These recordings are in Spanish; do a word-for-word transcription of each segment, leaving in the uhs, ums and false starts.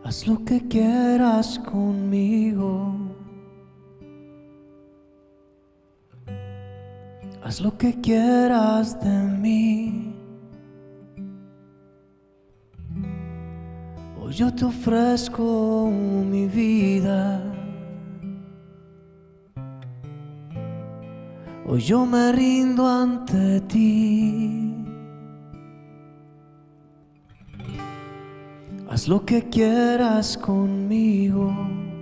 Haz lo que quieras conmigo. Haz lo que quieras de mí. Hoy yo te ofrezco mi vida. Hoy yo me rindo ante ti. Haz lo que quieras conmigo.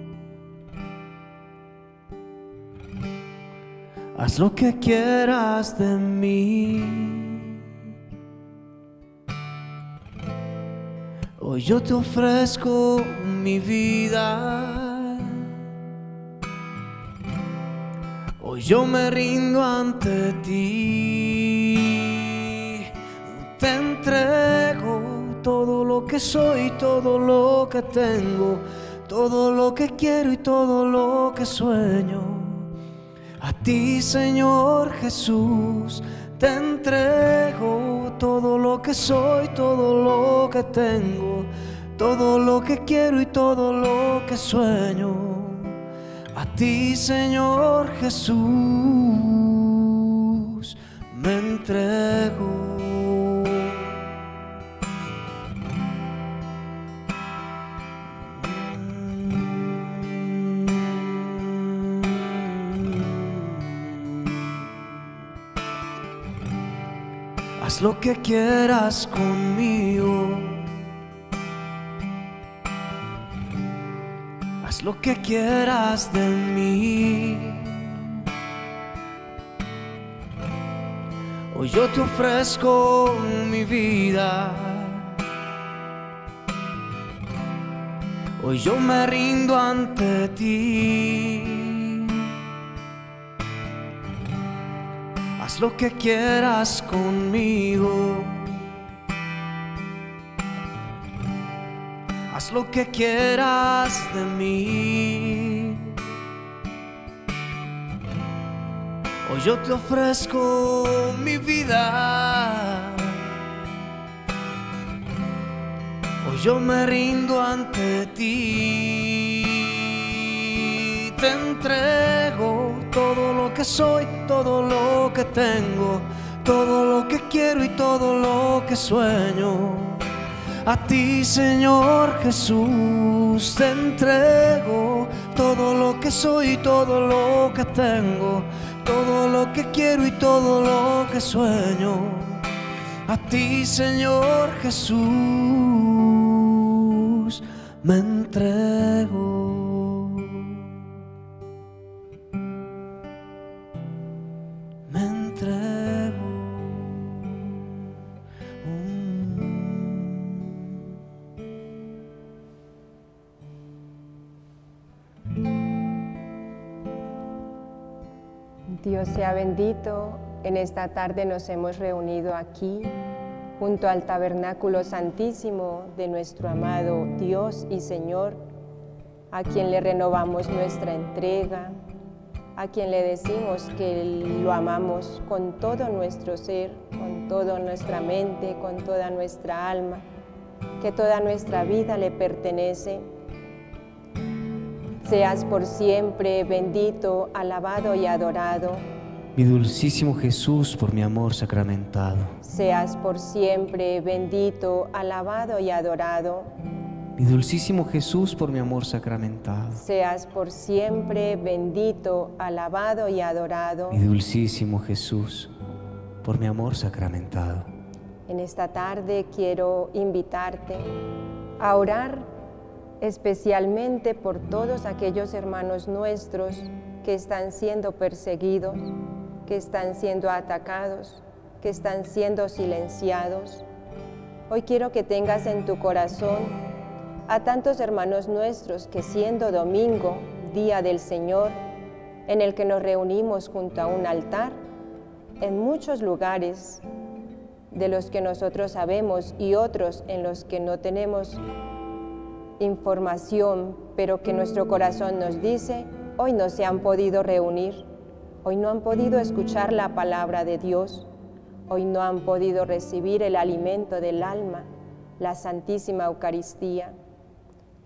Haz lo que quieras de mí. Hoy yo te ofrezco mi vida. Hoy yo me rindo ante ti. Te entrego todo lo que soy, todo lo que tengo, todo lo que quiero y todo lo que sueño. A ti, Señor Jesús, te entrego todo lo que soy, todo lo que tengo, todo lo que quiero y todo lo que sueño. A ti, Señor Jesús, me entrego. Haz lo que quieras conmigo. Haz lo que quieras de mí. Hoy yo te ofrezco mi vida. Hoy yo me rindo ante ti. Haz lo que quieras conmigo. Haz lo que quieras de mí. Hoy yo te ofrezco mi vida. Hoy yo me rindo ante ti. Te entrego todo lo que soy, todo lo que tengo, todo lo que quiero y todo lo que sueño. A ti, Señor Jesús, te entrego todo lo que soy, todo lo que tengo, todo lo que quiero y todo lo que sueño. A ti, Señor Jesús, me entrego. Me entrego. Dios sea bendito. En esta tarde nos hemos reunido aquí junto al tabernáculo santísimo de nuestro amado Dios y Señor, a quien le renovamos nuestra entrega, a quien le decimos que lo amamos con todo nuestro ser, con toda nuestra mente, con toda nuestra alma, que toda nuestra vida le pertenece. Seas por siempre bendito, alabado y adorado. Mi dulcísimo Jesús, por mi amor sacramentado. Seas por siempre bendito, alabado y adorado. Mi dulcísimo Jesús, por mi amor sacramentado. Seas por siempre bendito, alabado y adorado. Mi dulcísimo Jesús, por mi amor sacramentado. En esta tarde quiero invitarte a orar especialmente por todos aquellos hermanos nuestros que están siendo perseguidos, que están siendo atacados, que están siendo silenciados. Hoy quiero que tengas en tu corazón a tantos hermanos nuestros que, siendo domingo, día del Señor, en el que nos reunimos junto a un altar, en muchos lugares de los que nosotros sabemos y otros en los que no tenemos información, pero que nuestro corazón nos dice, hoy no se han podido reunir, hoy no han podido escuchar la palabra de Dios, hoy no han podido recibir el alimento del alma, la Santísima Eucaristía.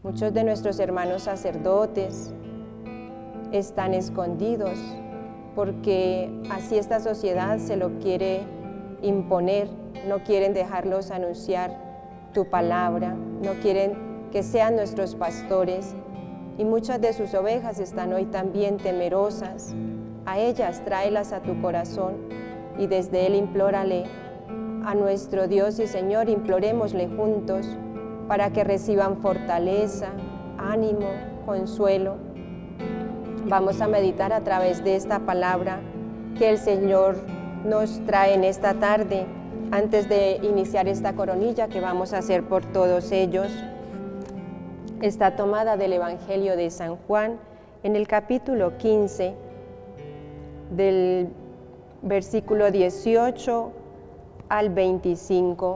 Muchos de nuestros hermanos sacerdotes están escondidos porque así esta sociedad se lo quiere imponer, no quieren dejarlos anunciar tu palabra, no quieren que sean nuestros pastores, y muchas de sus ovejas están hoy también temerosas. A ellas tráelas a tu corazón y desde él implórale a nuestro Dios y Señor, implorémosle juntos para que reciban fortaleza, ánimo, consuelo. Vamos a meditar a través de esta palabra que el Señor nos trae en esta tarde, antes de iniciar esta coronilla que vamos a hacer por todos ellos. Está tomada del Evangelio de San Juan, en el capítulo quince, del versículo dieciocho al veinticinco.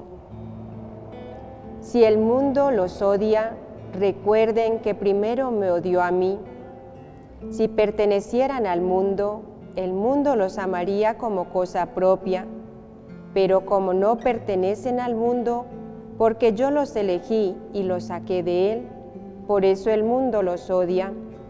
Si el mundo los odia, recuerden que primero me odió a mí. Si pertenecieran al mundo, el mundo los amaría como cosa propia, pero como no pertenecen al mundo, porque yo los elegí y los saqué de él, por eso el mundo los odia.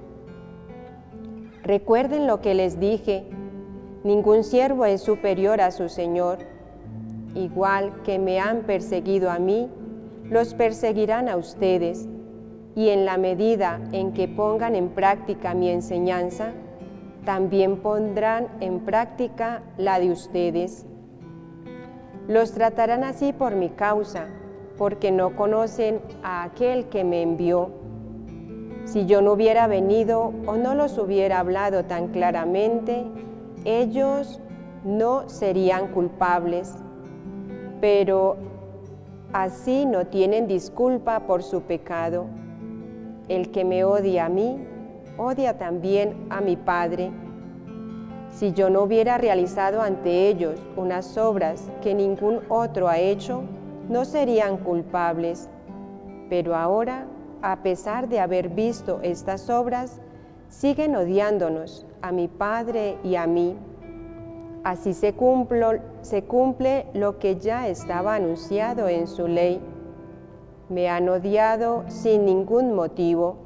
Recuerden lo que les dije, ningún siervo es superior a su Señor. Igual que me han perseguido a mí, los perseguirán a ustedes, y en la medida en que pongan en práctica mi enseñanza, también pondrán en práctica la de ustedes. Los tratarán así por mi causa, porque no conocen a aquel que me envió. Si yo no hubiera venido o no los hubiera hablado tan claramente, ellos no serían culpables, pero así no tienen disculpa por su pecado. El que me odia a mí, odia también a mi Padre. Si yo no hubiera realizado ante ellos unas obras que ningún otro ha hecho, no serían culpables. Pero ahora, a pesar de haber visto estas obras, siguen odiándonos a mi Padre y a mí. Así se, cumplo, se cumple lo que ya estaba anunciado en su ley. Me han odiado sin ningún motivo.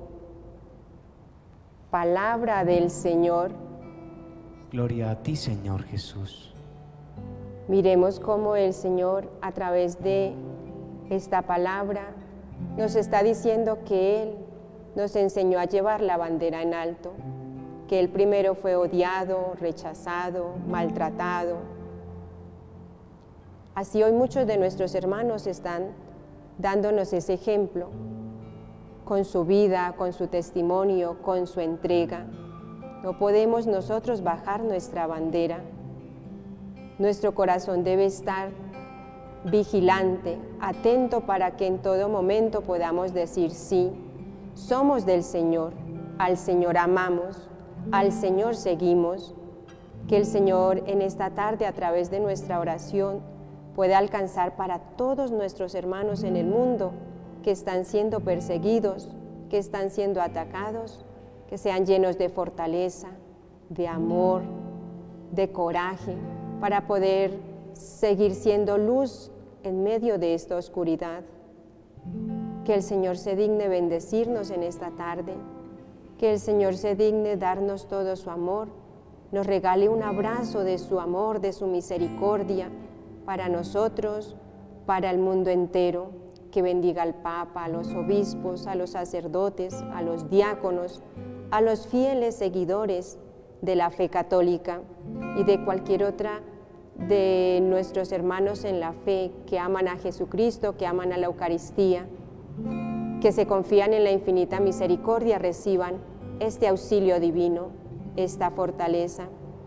Palabra del Señor. Gloria a ti, Señor Jesús. Miremos cómo el Señor, a través de esta palabra, nos está diciendo que Él nos enseñó a llevar la bandera en alto, que Él primero fue odiado, rechazado, maltratado. Así hoy muchos de nuestros hermanos están dándonos ese ejemplo, con su vida, con su testimonio, con su entrega. No podemos nosotros bajar nuestra bandera. Nuestro corazón debe estar vigilante, atento para que en todo momento podamos decir sí, somos del Señor, al Señor amamos, al Señor seguimos. Que el Señor en esta tarde a través de nuestra oración pueda alcanzar para todos nuestros hermanos en el mundo que están siendo perseguidos, que están siendo atacados, que sean llenos de fortaleza, de amor, de coraje, para poder seguir siendo luz en medio de esta oscuridad. Que el Señor se digne bendecirnos en esta tarde, que el Señor se digne darnos todo su amor, nos regale un abrazo de su amor, de su misericordia, para nosotros, para el mundo entero. Que bendiga al Papa, a los obispos, a los sacerdotes, a los diáconos, a los fieles seguidores de la fe católica y de cualquier otra de nuestros hermanos en la fe que aman a Jesucristo, que aman a la Eucaristía, que se confían en la infinita misericordia, reciban este auxilio divino, esta fortaleza.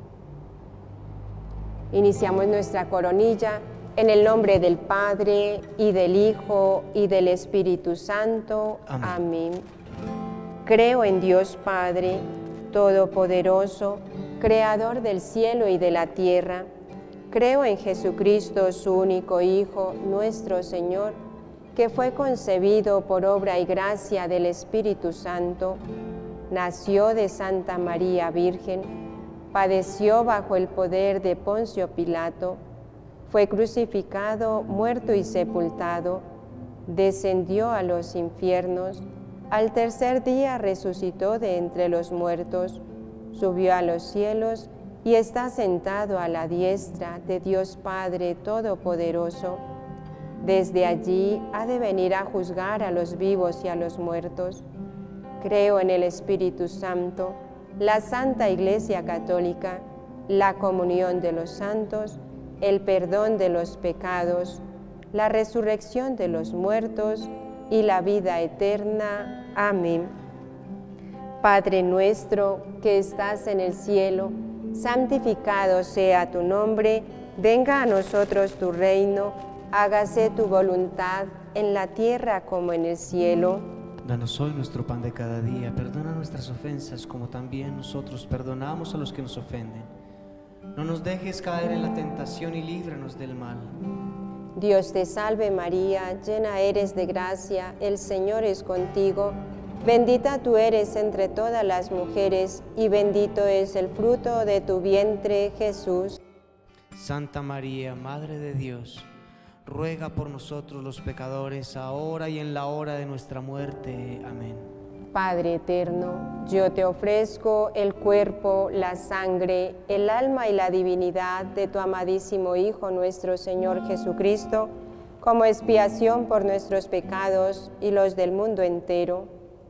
Iniciamos nuestra coronilla en el nombre del Padre, y del Hijo, y del Espíritu Santo. Amén. Amén. Creo en Dios Padre, Todopoderoso, Creador del cielo y de la tierra. Creo en Jesucristo, su único Hijo, nuestro Señor, que fue concebido por obra y gracia del Espíritu Santo, nació de Santa María Virgen, padeció bajo el poder de Poncio Pilato, fue crucificado, muerto y sepultado, descendió a los infiernos, Al tercer día resucitó de entre los muertos, subió a los cielos y está sentado a la diestra de Dios Padre Todopoderoso. Desde allí ha de venir a juzgar a los vivos y a los muertos. Creo en el Espíritu Santo, la Santa Iglesia Católica, la comunión de los santos, el perdón de los pecados, la resurrección de los muertos y la vida eterna. Amén. Padre nuestro que estás en el cielo, santificado sea tu nombre, venga a nosotros tu reino, hágase tu voluntad en la tierra como en el cielo. Danos hoy nuestro pan de cada día, perdona nuestras ofensas como también nosotros perdonamos a los que nos ofenden. No nos dejes caer en la tentación y líbranos del mal. Dios te salve María, llena eres de gracia, el Señor es contigo. Bendita tú eres entre todas las mujeres, y bendito es el fruto de tu vientre, Jesús. Santa María, Madre de Dios, ruega por nosotros los pecadores, ahora y en la hora de nuestra muerte. Amén. Padre eterno, yo te ofrezco el cuerpo, la sangre, el alma y la divinidad de tu amadísimo Hijo, nuestro Señor Jesucristo, como expiación por nuestros pecados y los del mundo entero.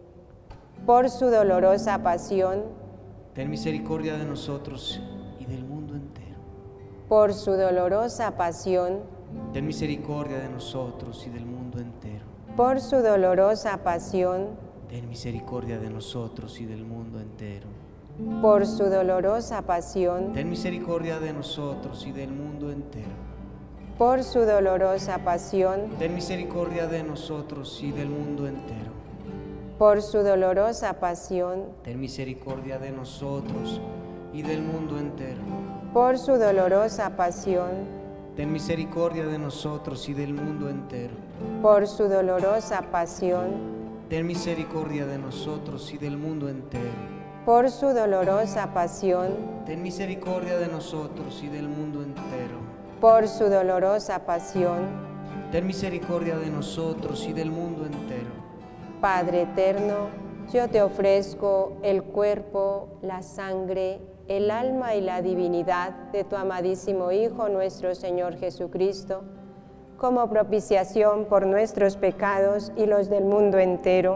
Por su dolorosa pasión, ten misericordia de nosotros y del mundo entero. Por su dolorosa pasión, ten misericordia de nosotros y del mundo entero. Por su dolorosa pasión, ten misericordia de nosotros y del mundo entero. Por su dolorosa pasión, ten misericordia de nosotros y del mundo entero. Por su dolorosa pasión, ten misericordia de nosotros y del mundo entero. Por su dolorosa pasión, ten misericordia de nosotros y del mundo entero. Por su dolorosa pasión, ten misericordia de nosotros y del mundo entero. Por su dolorosa pasión, ten misericordia de nosotros y del mundo entero. Por su dolorosa pasión, ten misericordia de nosotros y del mundo entero. Por su dolorosa pasión, ten misericordia de nosotros y del mundo entero. Padre eterno, yo te ofrezco el cuerpo, la sangre, el alma y la divinidad de tu amadísimo Hijo, nuestro Señor Jesucristo, como propiciación por nuestros pecados y los del mundo entero.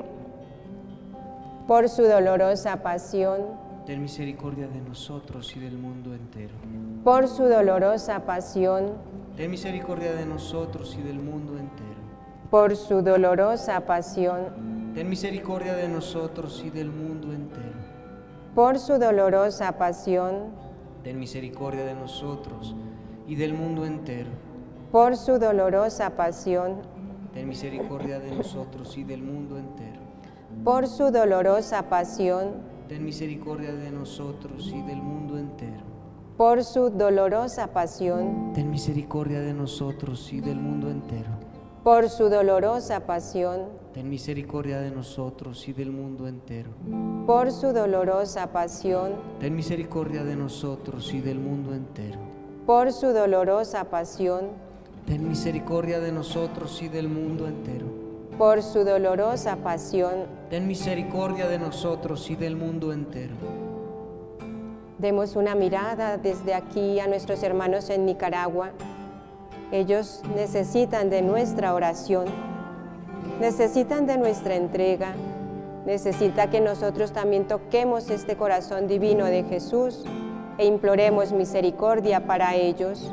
Por su dolorosa pasión, ten misericordia de nosotros y del mundo entero. Por su dolorosa pasión, ten misericordia de nosotros y del mundo entero. Por su dolorosa pasión, ten misericordia de nosotros y del mundo entero. Por su dolorosa pasión, ten misericordia de nosotros y del mundo entero. Por su dolorosa pasión, ten misericordia de nosotros y del mundo entero. Por su dolorosa pasión, ten misericordia de nosotros y del mundo entero. Por su dolorosa pasión, ten misericordia de nosotros y del mundo entero. Por su dolorosa pasión, ten misericordia de nosotros y del mundo entero. Por su dolorosa pasión, ten misericordia de nosotros y del mundo entero. Por su dolorosa pasión, ten misericordia de nosotros y del mundo entero. Por su dolorosa pasión, ten misericordia de nosotros y del mundo entero. Demos una mirada desde aquí a nuestros hermanos en Nicaragua. Ellos necesitan de nuestra oración, necesitan de nuestra entrega, necesita que nosotros también toquemos este corazón divino de Jesús e imploremos misericordia para ellos.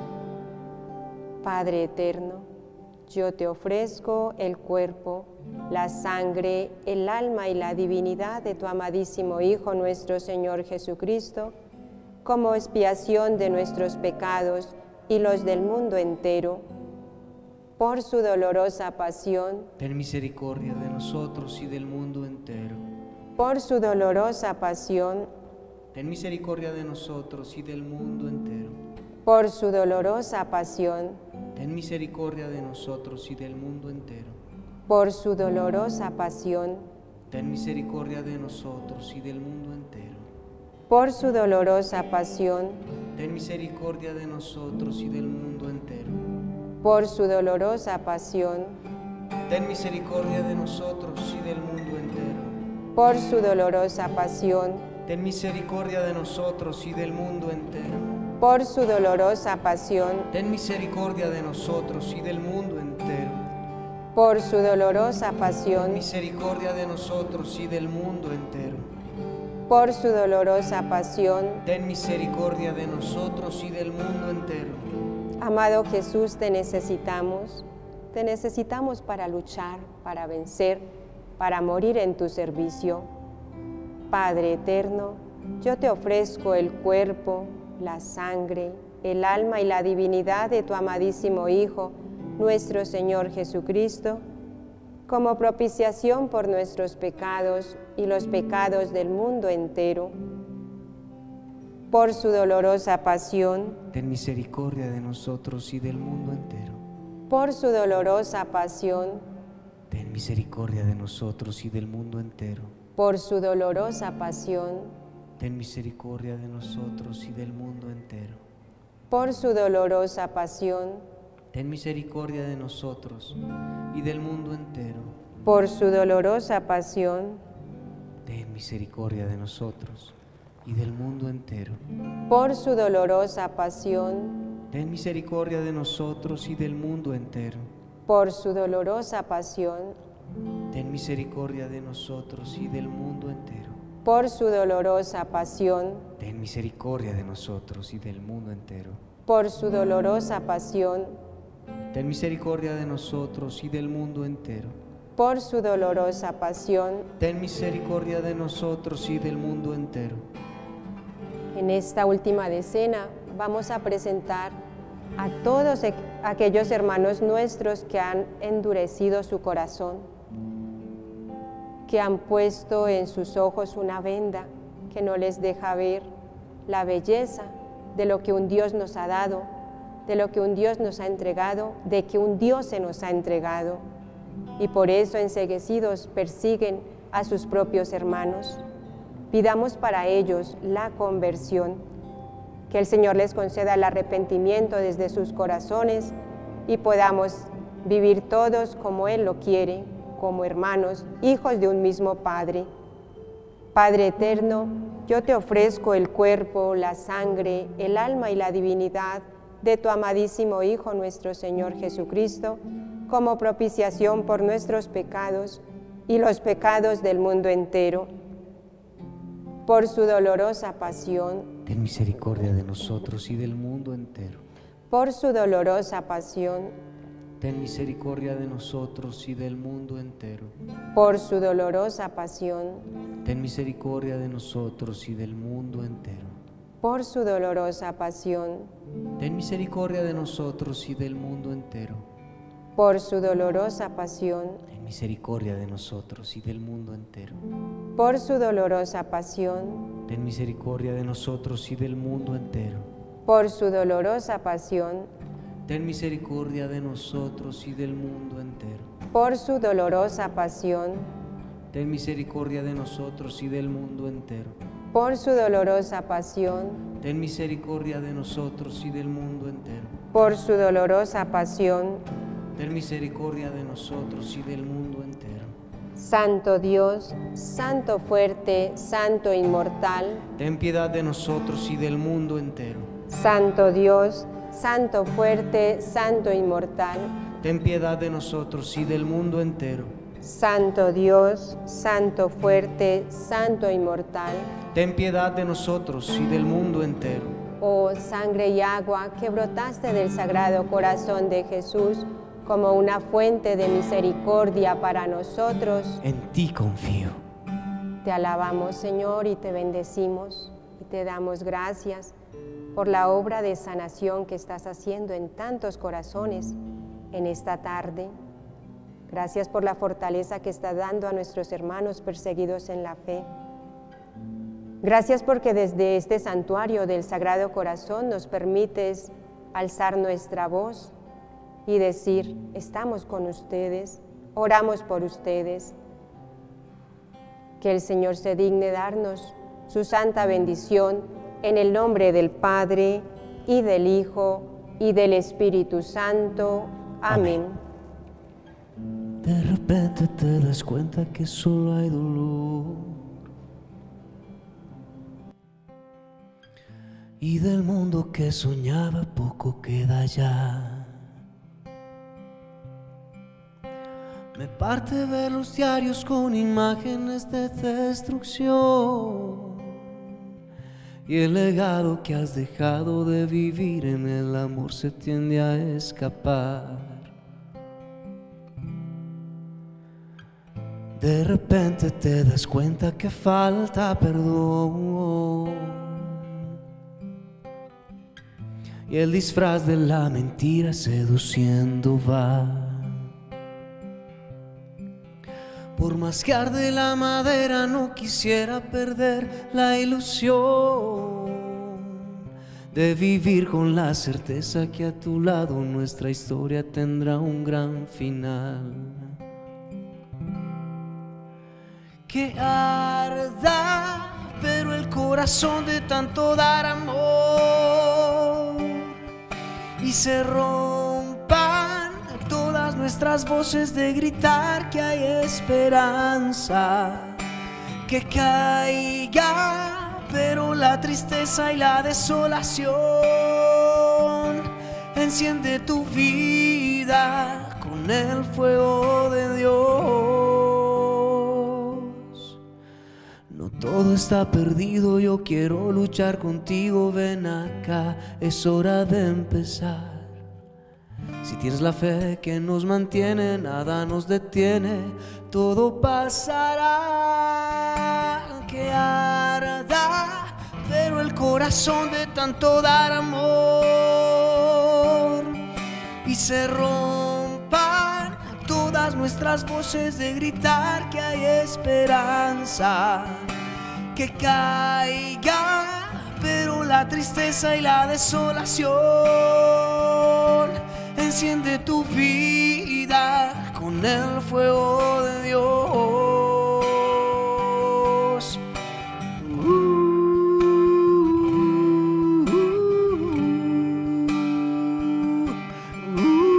Padre eterno, yo te ofrezco el cuerpo, la sangre, el alma y la divinidad de tu amadísimo Hijo, nuestro Señor Jesucristo, como expiación de nuestros pecados y los del mundo entero. Por su dolorosa pasión, ten misericordia de nosotros y del mundo entero. Por su dolorosa pasión, ten misericordia de nosotros y del mundo entero. Por su dolorosa pasión, ten misericordia de nosotros y del mundo entero. Por su dolorosa pasión, ten misericordia de nosotros y del mundo entero. Por su dolorosa pasión, ten misericordia de nosotros y del mundo entero. Por su dolorosa pasión, ten misericordia de nosotros y del mundo entero. por su dolorosa pasión, ten misericordia de nosotros y del mundo entero. por su dolorosa pasión, Ten misericordia de nosotros y del mundo entero. por su dolorosa Ten pasión, misericordia de nosotros y del mundo entero. por su dolorosa pasión. Ten misericordia de nosotros y del mundo entero. Amado Jesús, te necesitamos, te necesitamos para luchar, para vencer, para morir en tu servicio. Padre eterno, yo te ofrezco el cuerpo, la sangre, el alma y la divinidad de tu amadísimo Hijo, nuestro Señor Jesucristo, como propiciación por nuestros pecados y los pecados del mundo entero. Por su dolorosa pasión, Ten misericordia de nosotros y del mundo entero. por su dolorosa pasión, Ten misericordia de nosotros y del mundo entero. por su dolorosa pasión, Ten misericordia de nosotros y del mundo entero. por su dolorosa pasión, Ten misericordia de nosotros y del mundo entero. por su dolorosa pasión, Ten misericordia de nosotros y del mundo entero. por su dolorosa pasión, Ten misericordia de nosotros y del mundo entero. por su dolorosa pasión, Ten misericordia de nosotros y del mundo entero. por su dolorosa pasión, Ten misericordia de nosotros y del mundo entero. por su dolorosa pasión, Ten misericordia de nosotros y del mundo entero. por su dolorosa pasión. Ten misericordia de nosotros y del mundo entero. En esta última decena vamos a presentar a todos aquellos hermanos nuestros que han endurecido su corazón, que han puesto en sus ojos una venda que no les deja ver la belleza de lo que un Dios nos ha dado, de lo que un Dios nos ha entregado, de que un Dios se nos ha entregado. Y por eso enceguecidos persiguen a sus propios hermanos. Pidamos para ellos la conversión, que el Señor les conceda el arrepentimiento desde sus corazones y podamos vivir todos como Él lo quiere, como hermanos, hijos de un mismo Padre. Padre eterno, yo te ofrezco el cuerpo, la sangre, el alma y la divinidad de tu amadísimo Hijo, nuestro Señor Jesucristo, como propiciación por nuestros pecados y los pecados del mundo entero. Por su dolorosa pasión, Ten misericordia de nosotros y del mundo entero. por su dolorosa pasión, Ten misericordia de nosotros y del mundo entero. por su dolorosa pasión, Ten misericordia de nosotros y del mundo entero. por su dolorosa pasión, Ten misericordia de nosotros y del mundo entero. por su dolorosa pasión, Ten misericordia de nosotros y del mundo entero. por su dolorosa pasión, Ten misericordia de nosotros y del mundo entero. por su dolorosa pasión, Ten misericordia de nosotros y del mundo entero. por su dolorosa pasión, Ten misericordia de nosotros y del mundo entero. por su dolorosa pasión, Ten misericordia de nosotros y del mundo entero. por su dolorosa pasión. Ten misericordia de nosotros y del mundo entero. Santo Dios, Santo fuerte, Santo inmortal, Ten piedad de nosotros y del mundo entero. Santo Dios, Santo fuerte, Santo inmortal, Ten piedad de nosotros y del mundo entero. Santo Dios, Santo fuerte, Santo inmortal, Ten piedad de nosotros y del mundo entero. oh sangre y agua que brotaste del Sagrado Corazón de Jesús como una fuente de misericordia para nosotros. En ti confío. Te alabamos, Señor, y te bendecimos y te damos gracias por la obra de sanación que estás haciendo en tantos corazones en esta tarde. Gracias por la fortaleza que estás dando a nuestros hermanos perseguidos en la fe. Gracias porque desde este santuario del Sagrado Corazón nos permites alzar nuestra voz y decir, estamos con ustedes, oramos por ustedes. Que el Señor se digne darnos su santa bendición en el nombre del Padre, y del Hijo, y del Espíritu Santo. Amén. Amén. De repente te das cuenta que solo hay dolor. Y del mundo que soñaba poco queda ya. Me parte ver los diarios con imágenes de destrucción. Y el legado que has dejado de vivir en el amor se tiende a escapar. De repente te das cuenta que falta perdón. Y el disfraz de la mentira seduciendo va. Por más que arde la madera no quisiera perder la ilusión de vivir con la certeza que a tu lado nuestra historia tendrá un gran final. Que arda, pero el corazón de tanto dar amor y se rompan todas nuestras voces de gritar que hay esperanza. Que caiga, pero la tristeza y la desolación enciende tu vida con el fuego de Dios. No todo está perdido, yo quiero luchar contigo, ven acá, es hora de empezar. Si tienes la fe que nos mantiene, nada nos detiene, todo pasará. Que arda, pero el corazón de tanto dar amor y se rompan todas nuestras voces de gritar que hay esperanza. Que caiga, pero la tristeza y la desolación enciende tu vida con el fuego de Dios. Uh, uh,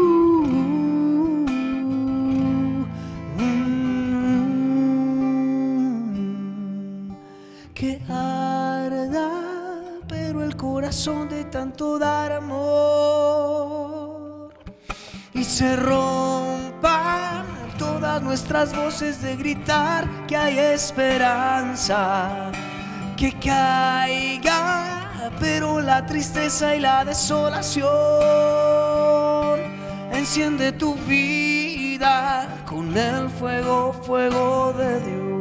uh, uh, que arda, pero el corazón de tanto dar amor y se rompan todas nuestras voces de gritar que hay esperanza. Que caiga, pero la tristeza y la desolación enciende tu vida con el fuego, fuego de Dios.